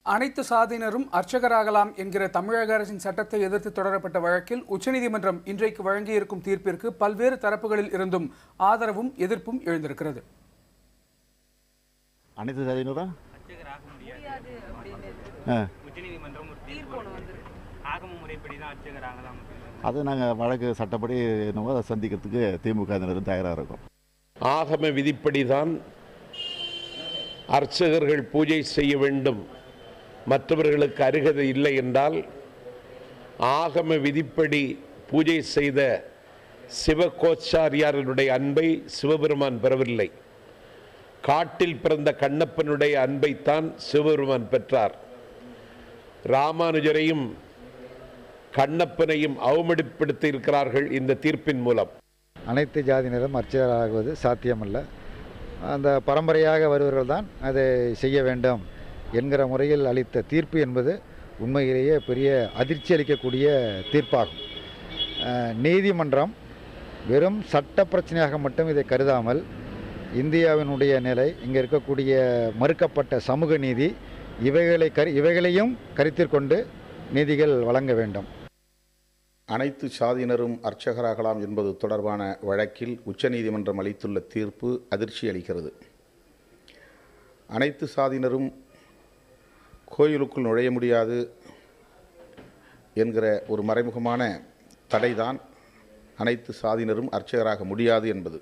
அனைத்து சாதியினரும் அர்ச்சகராகலாம் என்கிற தமிழக அரசின் சட்டத்தை எதிர்த்து தொடரப்பட்ட வழக்கில் உச்சநீதிமன்றம் இன்றைக்கு வழங்கியிருக்கும் தீர்ப்பிற்கு பல்வேறு தரப்புகளில் இருந்தும் ஆதரவும் எதிர்ப்பும் எழுந்திருக்கிறது. அனைத்து சாதியினரும் அது நாங்கள் வழக்கு சட்டப்படி என்னவோ அதை சந்திக்கிறதுக்கு திமுக தயாராக இருக்கும். ஆகம விதிப்படிதான் அர்ச்சகர்கள் பூஜை செய்ய வேண்டும், மற்றவர்களுக்கு அருகதை இல்லை என்றால் ஆகம விதிப்படி பூஜை செய்த சிவகோச்சாரியாரனுடைய அன்பை சிவபெருமான் பெறவில்லை. காட்டில் பிறந்த கண்ணப்பனுடைய அன்பைத்தான் சிவபெருமான் பெற்றார். ராமானுஜரையும் கண்ணப்பனையும் அவமதிப்படுத்தி இருக்கிறார்கள் இந்த தீர்ப்பின் மூலம். அனைத்து ஜாதியினரும் அர்ச்சகராகுவது சாத்தியமல்ல. அந்த பரம்பரையாக வருவர்கள் தான் அதை செய்ய வேண்டும் என்கிற முறையில் அளித்த தீர்ப்பு என்பது உண்மையிலேயே பெரிய அதிர்ச்சி அளிக்கக்கூடிய தீர்ப்பாகும். நீதிமன்றம் வெறும் சட்ட பிரச்சனையாக மட்டும் இதை கருதாமல் இந்தியாவினுடைய நிலை, இங்கே இருக்கக்கூடிய மறுக்கப்பட்ட சமூக நீதி, இவைகளையும் கருத்தில் கொண்டு நீதிகள் வழங்க வேண்டும். அனைத்து சாதியினரும் அர்ச்சகராகலாம் என்பது தொடர்பான வழக்கில் உச்சநீதிமன்றம் அளித்துள்ள தீர்ப்பு அதிர்ச்சி அளிக்கிறது. அனைத்து சாதியினரும் கோயிலுக்குள் நுழைய முடியாது என்கிற ஒரு மறைமுகமான தடைதான் அனைத்து சாதியினரும் அர்ச்சகராக முடியாது என்பது.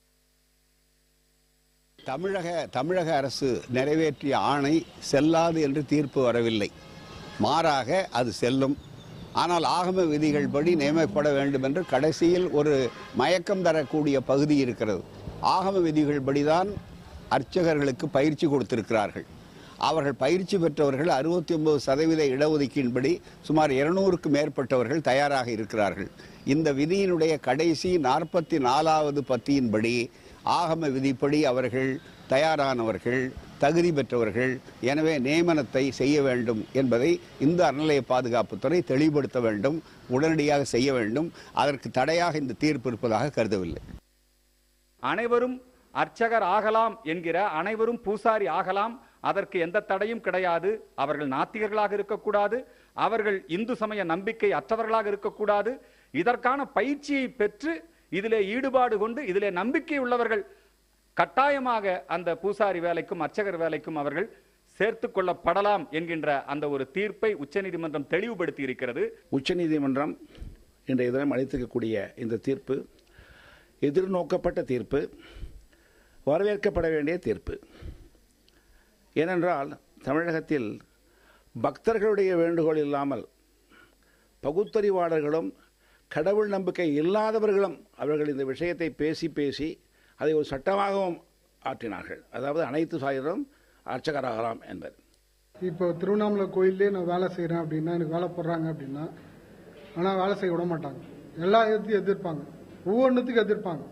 தமிழக அரசு நிறைவேற்றிய ஆணை செல்லாது என்று தீர்ப்பு வரவில்லை. மாறாக அது செல்லும். ஆனால் ஆகம விதிகள் படி நியமிக்கப்பட வேண்டும் என்று கடைசியில் ஒரு மயக்கம் தரக்கூடிய பகுதி இருக்கிறது. ஆகம விதிகள் படிதான் அர்ச்சகர்களுக்கு பயிற்சி கொடுத்திருக்கிறார்கள். அவர்கள் பயிற்சி பெற்றவர்கள் 69% இடஒதுக்கீட்டின்படி சுமார் 200க்கு மேற்பட்டவர்கள் தயாராக இருக்கிறார்கள். இந்த விதியினுடைய கடைசி 44வது பத்தியின்படி ஆகம விதிப்படி அவர்கள் தயாரானவர்கள், தகுதி பெற்றவர்கள், எனவே நியமனத்தை செய்ய வேண்டும் என்பதை இந்த அறநிலைய பாதுகாப்புத்துறை தெளிவுபடுத்த வேண்டும், உடனடியாக செய்ய வேண்டும். அதற்கு தடையாக இந்த தீர்ப்பு இருப்பதாக கருதவில்லை. அனைவரும் அர்ச்சகர் ஆகலாம் என்கிற, அனைவரும் பூசாரி ஆகலாம், அதற்கு எந்த தடையும் கிடையாது. அவர்கள் நாத்திகர்களாக இருக்கக்கூடாது, அவர்கள் இந்து சமய நம்பிக்கை அற்றவர்களாக இருக்கக்கூடாது. இதற்கான பயிற்சியை பெற்று இதிலே ஈடுபாடு கொண்டு இதிலே நம்பிக்கை உள்ளவர்கள் கட்டாயமாக அந்த பூசாரி வேலைக்கும் அர்ச்சகர் வேலைக்கும் அவர்கள் சேர்த்து கொள்ளப்படலாம் என்கின்ற அந்த ஒரு தீர்ப்பை உச்சநீதிமன்றம் தெளிவுபடுத்தி இருக்கிறது. உச்சநீதிமன்றம் இன்றைய தினம் அளித்திருக்கக்கூடிய இந்த தீர்ப்பு எதிர்நோக்கப்பட்ட தீர்ப்பு, வரவேற்கப்பட வேண்டிய தீர்ப்பு. ஏனென்றால் தமிழகத்தில் பக்தர்களுடைய வேண்டுகோள் இல்லாமல் பகுத்தறிவாளர்களும் கடவுள் நம்பிக்கை இல்லாதவர்களும் அவர்கள் இந்த விஷயத்தை பேசி அதை ஒரு சட்டமாகவும் ஆற்றினார்கள். அதாவது அனைத்து சாதியினரும் அர்ச்சகராகலாம் என்பது. இப்போ திருவண்ணாமலை கோயிலே நான் வேலை செய்கிறேன் அப்படின்னா, எனக்கு வேலை போடுறாங்க அப்படின்னா, ஆனால் வேலை செய்ய விட மாட்டாங்க. எல்லா இடத்தையும் எதிர்ப்பாங்க, ஒவ்வொன்றுத்துக்கும் எதிர்ப்பாங்க,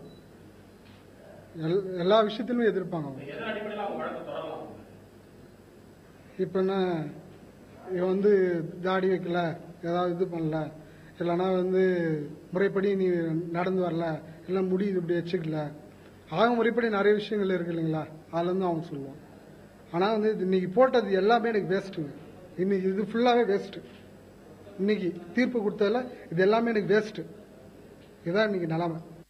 எல்லா விஷயத்திலுமே எதிர்ப்பாங்க. இப்போ என்ன, இவன் வந்து தாடி வைக்கல, ஏதாவது இது பண்ணல, இல்லைன்னா வந்து முறைப்படி நீ நடந்து வரல, இல்லை முடி இது இப்படி வச்சுக்கல, ஆக முறைப்படி நிறைய விஷயங்கள் இருக்கு இல்லைங்களா, அதுலேருந்து அவங்க சொல்லுவான். ஆனால் வந்து இன்னைக்கு போட்டது எல்லாமே எனக்கு வேஸ்ட்டுங்க. இன்னைக்கு இது ஃபுல்லாகவே வேஸ்ட்டு. இன்னைக்கு தீர்ப்பு கொடுத்ததில் இது எல்லாமே எனக்கு வேஸ்ட்டு. இதுதான் இன்னைக்கு நிலைமை.